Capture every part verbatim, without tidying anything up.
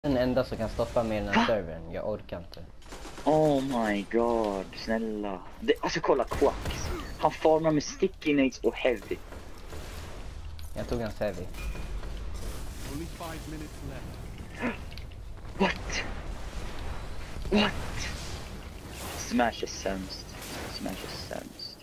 Den enda som kan stoppa mig i den här servern. Jag orkar inte. Oh my god, snälla. Det, alltså kolla Quax. Han farmar med sticky nades och heavy. Jag tog en heavy. Only five minutes left. What? What? Smash är sämst. Smash är sämst.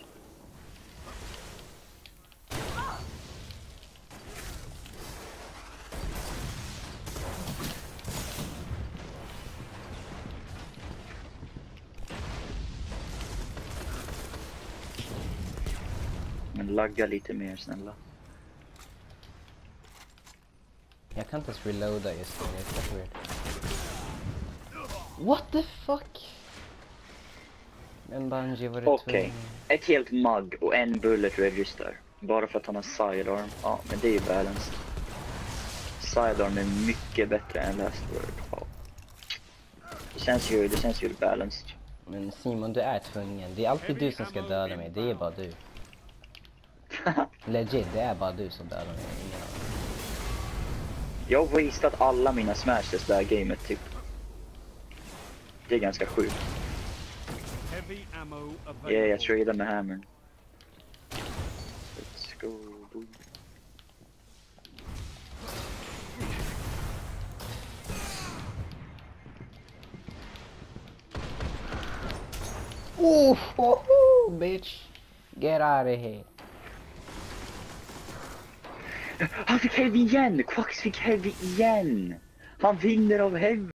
Men lagga lite mer, snälla. Jag kan inte ens reloada just nu, det är så weird. What the fuck? Men Bungie var det Okej, tvungen. ett helt mug och en bullet register. Bara för att han har sidearm. Ja, men det är ju balanced. Sidearm är mycket bättre än last word. Ja. Det känns ju, det känns ju balanced. Men Simon, du är tvungen. Det är alltid du som ska döda mig, det är bara du. Legit, det är bara du som dödar mig, ingen annan. Jag har wastat alla mina smashes det här gamet typ. Det är ganska sjukt. Heavy ammo available. Yeah, jag tradar med hammern. Let's go. Boy. Oh, oh, oh, bitch. Get out of here. Han fick heavy igen! Quax fick heavy igen! Han vinner av heavy!